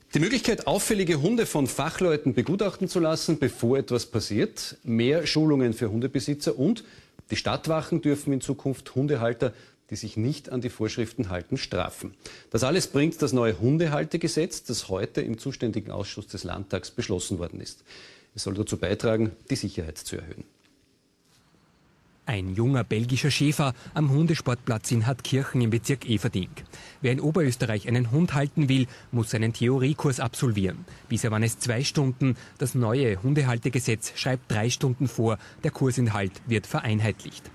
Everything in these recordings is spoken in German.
Die Möglichkeit, auffällige Hunde von Fachleuten begutachten zu lassen, bevor etwas passiert, mehr Schulungen für Hundebesitzer und die Stadtwachen dürfen in Zukunft Hundehalter, die sich nicht an die Vorschriften halten, strafen. Das alles bringt das neue Hundehaltegesetz, das heute im zuständigen Ausschuss des Landtags beschlossen worden ist. Es soll dazu beitragen, die Sicherheit zu erhöhen. Ein junger belgischer Schäfer am Hundesportplatz in Hartkirchen im Bezirk Everding. Wer in Oberösterreich einen Hund halten will, muss einen Theoriekurs absolvieren. Bisher waren es 2 Stunden. Das neue Hundehaltegesetz schreibt 3 Stunden vor. Der Kursinhalt wird vereinheitlicht.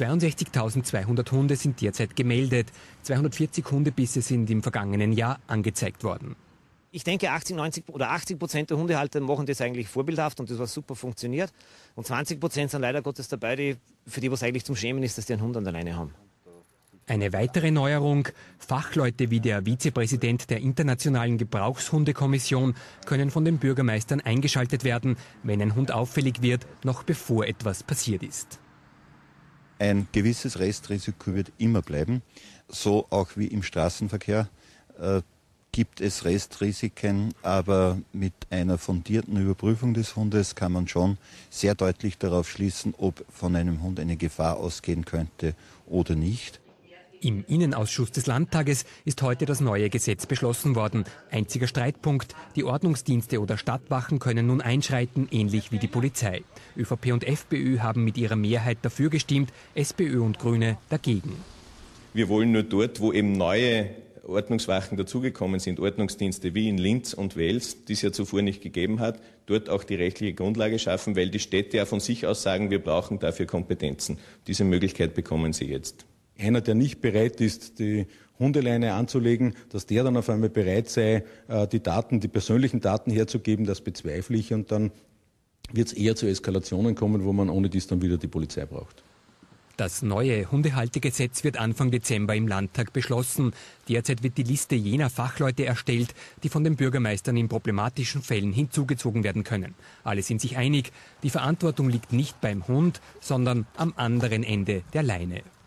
62.200 Hunde sind derzeit gemeldet. 240 Hundebisse sind im vergangenen Jahr angezeigt worden. Ich denke, 80% der Hundehalter machen das eigentlich vorbildhaft und das, was super funktioniert. Und 20% sind leider Gottes dabei, für die was eigentlich zum Schämen ist, dass die einen Hund an der Leine haben. Eine weitere Neuerung: Fachleute wie der Vizepräsident der Internationalen Gebrauchshundekommission können von den Bürgermeistern eingeschaltet werden, wenn ein Hund auffällig wird, noch bevor etwas passiert ist. Ein gewisses Restrisiko wird immer bleiben, so auch wie im Straßenverkehr. Gibt es Restrisiken, aber mit einer fundierten Überprüfung des Hundes kann man schon sehr deutlich darauf schließen, ob von einem Hund eine Gefahr ausgehen könnte oder nicht. Im Innenausschuss des Landtages ist heute das neue Gesetz beschlossen worden. Einziger Streitpunkt: die Ordnungsdienste oder Stadtwachen können nun einschreiten, ähnlich wie die Polizei. ÖVP und FPÖ haben mit ihrer Mehrheit dafür gestimmt, SPÖ und Grüne dagegen. Wir wollen nur dort, wo eben neue Ordnungswachen dazugekommen sind, Ordnungsdienste wie in Linz und Wels, die es ja zuvor nicht gegeben hat, dort auch die rechtliche Grundlage schaffen, weil die Städte ja von sich aus sagen, wir brauchen dafür Kompetenzen. Diese Möglichkeit bekommen sie jetzt. Einer, der nicht bereit ist, die Hundeleine anzulegen, dass der dann auf einmal bereit sei, die persönlichen Daten herzugeben, das bezweifle ich. Und dann wird es eher zu Eskalationen kommen, wo man ohne dies dann wieder die Polizei braucht. Das neue Hundehaltegesetz wird Anfang Dezember im Landtag beschlossen. Derzeit wird die Liste jener Fachleute erstellt, die von den Bürgermeistern in problematischen Fällen hinzugezogen werden können. Alle sind sich einig, die Verantwortung liegt nicht beim Hund, sondern am anderen Ende der Leine.